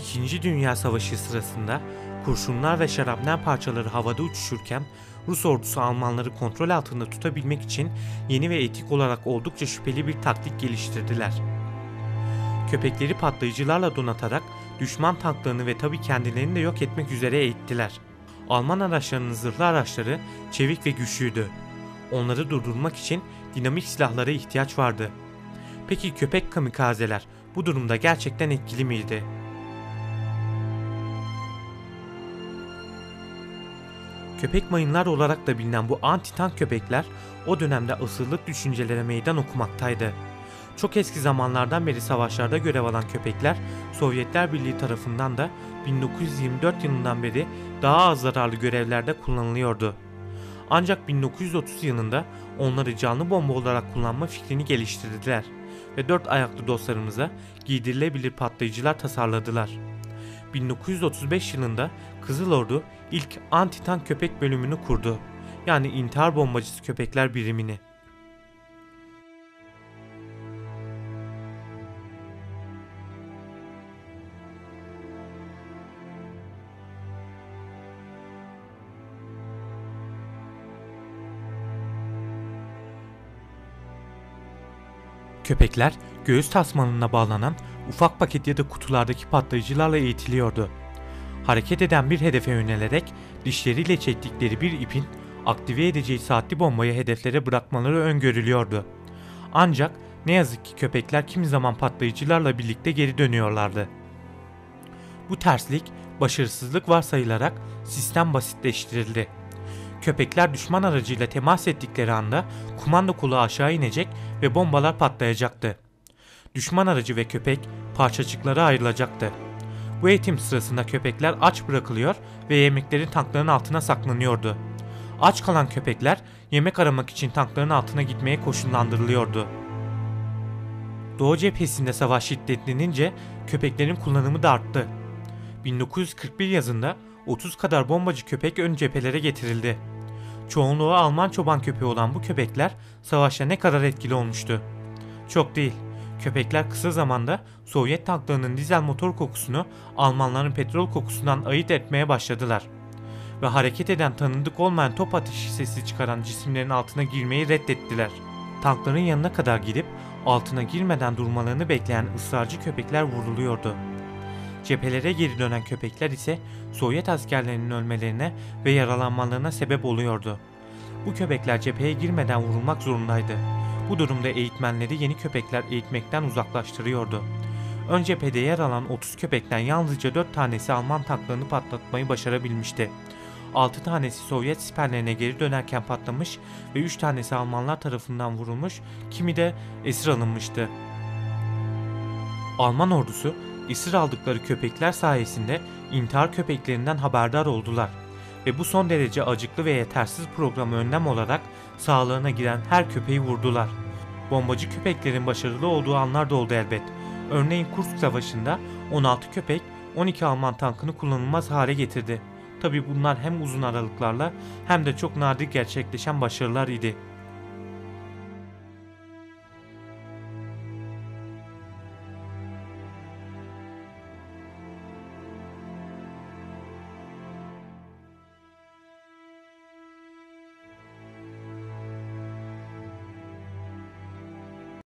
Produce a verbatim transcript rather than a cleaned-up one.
İkinci Dünya Savaşı sırasında kurşunlar ve şarapnel parçaları havada uçuşurken Rus ordusu Almanları kontrol altında tutabilmek için yeni ve etik olarak oldukça şüpheli bir taktik geliştirdiler. Köpekleri patlayıcılarla donatarak düşman tanklarını ve tabii kendilerini de yok etmek üzere eğittiler. Alman araçlarının zırhlı araçları çevik ve güçlüydü. Onları durdurmak için dinamik silahlara ihtiyaç vardı. Peki köpek kamikazeler bu durumda gerçekten etkili miydi? Köpek mayınlar olarak da bilinen bu anti-tank köpekler o dönemde asırlık düşüncelere meydan okumaktaydı. Çok eski zamanlardan beri savaşlarda görev alan köpekler Sovyetler Birliği tarafından da bin dokuz yüz yirmi dört yılından beri daha az zararlı görevlerde kullanılıyordu. Ancak bin dokuz yüz otuz yılında onları canlı bomba olarak kullanma fikrini geliştirdiler ve dört ayaklı dostlarımıza giydirilebilir patlayıcılar tasarladılar. bin dokuz yüz otuz beş yılında Kızıl Ordu ilk anti-tank köpek bölümünü kurdu. Yani intihar bombacısı köpekler birimini. Köpekler göğüs tasmanına bağlanan ufak paket ya da kutulardaki patlayıcılarla eğitiliyordu. Hareket eden bir hedefe yönelerek dişleriyle çektikleri bir ipin aktive edeceği saatli bombayı hedeflere bırakmaları öngörülüyordu. Ancak ne yazık ki köpekler kimi zaman patlayıcılarla birlikte geri dönüyorlardı. Bu terslik başarısızlık varsayılarak sistem basitleştirildi. Köpekler düşman aracıyla temas ettikleri anda kumanda kolu aşağı inecek ve bombalar patlayacaktı. Düşman aracı ve köpek parçacıklara ayrılacaktı. Bu eğitim sırasında köpekler aç bırakılıyor ve yemekleri tankların altına saklanıyordu. Aç kalan köpekler yemek aramak için tankların altına gitmeye koşullandırılıyordu. Doğu cephesinde savaş şiddetlenince köpeklerin kullanımı da arttı. bin dokuz yüz kırk bir yazında otuz kadar bombacı köpek ön cephelere getirildi. Çoğunluğu Alman çoban köpeği olan bu köpekler savaşta ne kadar etkili olmuştu? Çok değil. Köpekler kısa zamanda Sovyet tanklarının dizel motor kokusunu Almanların petrol kokusundan ayırt etmeye başladılar. Ve hareket eden tanıdık olmayan top ateşi sesi çıkaran cisimlerin altına girmeyi reddettiler. Tankların yanına kadar gidip altına girmeden durmalarını bekleyen ısrarcı köpekler vuruluyordu. Cephelere geri dönen köpekler ise Sovyet askerlerinin ölmelerine ve yaralanmalarına sebep oluyordu. Bu köpekler cepheye girmeden vurulmak zorundaydı. Bu durumda eğitmenleri yeni köpekler eğitmekten uzaklaştırıyordu. Ön cephede yer alan otuz köpekten yalnızca dört tanesi Alman tanklarını patlatmayı başarabilmişti. altı tanesi Sovyet siperlerine geri dönerken patlamış ve üç tanesi Almanlar tarafından vurulmuş, kimi de esir alınmıştı. Alman ordusu esir aldıkları köpekler sayesinde intihar köpeklerinden haberdar oldular ve bu son derece acıklı ve yetersiz programı önlem olarak sağlarına giren her köpeği vurdular. Bombacı köpeklerin başarılı olduğu anlar da oldu elbet. Örneğin Kursk Savaşı'nda on altı köpek on iki Alman tankını kullanılmaz hale getirdi. Tabi bunlar hem uzun aralıklarla hem de çok nadir gerçekleşen başarılar idi.